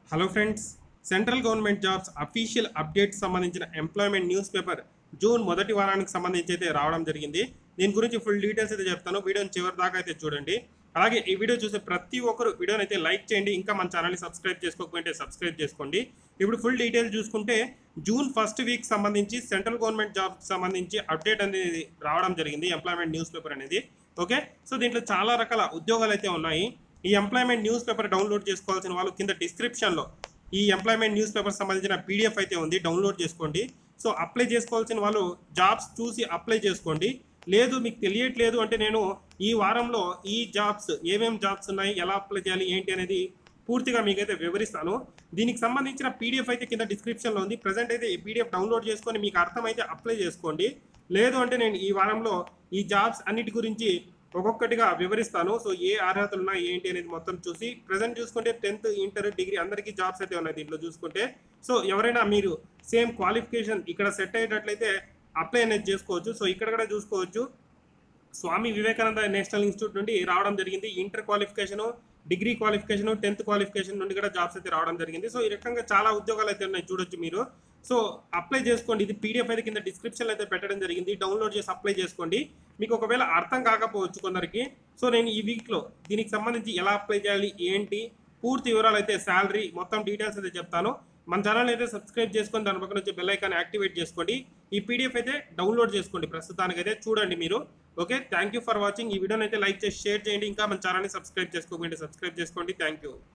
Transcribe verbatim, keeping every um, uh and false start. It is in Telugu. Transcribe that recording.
Hello friends, central government jobs official updates సంబంధించిన ఎంప్లాయ్మెంట్ న్యూస్ పేపర్ జూన్ మొదటి వారానికి సంబంధించి అయితే రావడం జరిగింది. దీని గురించి ఫుల్ డీటెయిల్స్ అయితే చెప్తాను. వీడియోని చివరి దాకా అయితే చూడండి. అలాగే ఈ వీడియో చూసే ప్రతి ఒక్కరు వీడియోని అయితే లైక్ చేయండి. ఇంకా మన ఛానల్ని సబ్స్క్రైబ్ చేసుకోకపోతే సబ్స్క్రైబ్ చేసుకోండి. ఇప్పుడు ఫుల్ డీటెయిల్ చూసుకుంటే జూన్ ఫస్ట్ వీక్ సంబంధించి సెంట్రల్ గవర్నమెంట్ జాబ్ సంబంధించి అప్డేట్ అనేది రావడం జరిగింది. ఎంప్లాయ్మెంట్ న్యూస్ పేపర్ అనేది ఓకే. సో దీంట్లో చాలా రకాల ఉద్యోగాలు అయితే ఉన్నాయి. ఈ ఎంప్లాయ్మెంట్ న్యూస్ పేపర్ డౌన్లోడ్ చేసుకోవాల్సిన వాళ్ళు కింద డిస్క్రిప్షన్లో ఈ ఎంప్లాయ్మెంట్ న్యూస్ పేపర్ సంబంధించిన పీడిఎఫ్ అయితే ఉంది, డౌన్లోడ్ చేసుకోండి. సో అప్లై చేసుకోవాల్సిన వాళ్ళు జాబ్స్ చూసి అప్లై చేసుకోండి. లేదు మీకు తెలియట్లేదు అంటే నేను ఈ వారంలో ఈ జాబ్స్ ఏమేమి జాబ్స్ ఉన్నాయి, ఎలా అప్లై చేయాలి ఏంటి అనేది పూర్తిగా మీకైతే వివరిస్తాను. దీనికి సంబంధించిన పీడిఎఫ్ అయితే కింద డిస్క్రిప్షన్లో ఉంది. ప్రజెంట్ అయితే ఈ పీడిఎఫ్ డౌన్లోడ్ చేసుకొని మీకు అర్థమైతే అప్లై చేసుకోండి. లేదు అంటే నేను ఈ వారంలో ఈ జాబ్స్ అన్నిటి గురించి ఒక్కొక్కటిగా వివరిస్తాను. సో ఏ అర్హతలు ఉన్నాయి ఏంటి అనేది మొత్తం చూసి ప్రజెంట్ చూసుకుంటే టెన్త్ ఇంటర్ డిగ్రీ అందరికీ జాబ్స్ అయితే ఉన్నాయి దీంట్లో చూసుకుంటే. సో ఎవరైనా మీరు సేమ్ క్వాలిఫికేషన్ ఇక్కడ సెట్ అయ్యేటట్లయితే అప్లై అనేది చేసుకోవచ్చు. సో ఇక్కడ కూడా చూసుకోవచ్చు, స్వామి వివేకానంద నేషనల్ ఇన్స్టిట్యూట్ నుండి రావడం జరిగింది. Inter qualification, degree qualification, tenth qualification నుండి కూడా జాబ్స్ అయితే రావడం జరిగింది. సో ఈ రకంగా చాలా ఉద్యోగాలు అయితే ఉన్నాయి, చూడొచ్చు మీరు. సో అప్లై చేసుకోండి. ఇది పీడిఎఫ్ అయితే కింద డిస్క్రిప్షన్లో అయితే పెట్టడం జరిగింది. డౌన్లోడ్ చేసి అప్లై చేసుకోండి. మీకు ఒకవేళ అర్థం కాకపోవచ్చు కొందరికి, సో నేను ఈ వీక్లో దీనికి సంబంధించి ఎలా అప్లై చేయాలి ఏంటి పూర్తి వివరాలు అయితే శాలరీ మొత్తం డీటెయిల్స్ అయితే చెప్తాను. మన ఛానల్ అయితే సబ్స్క్రైబ్ చేసుకొని దాని పక్కన వచ్చే బెల్ ఐకాన్ యాక్టివేట్ చేసుకోండి. ఈ పీడిఎఫ్ అయితే డౌన్లోడ్ చేసుకోండి. ప్రస్తుతానికి అయితే చూడండి మీరు. Okay, thank you for watching. ఈ వీడియోని అయితే లైక్ చేసి షేర్ చేయండి. ఇంకా మన ఛానల్ని సబ్స్క్రైబ్ చేసుకోకండి, సబ్స్క్రైబ్ చేసుకోండి. Thank you.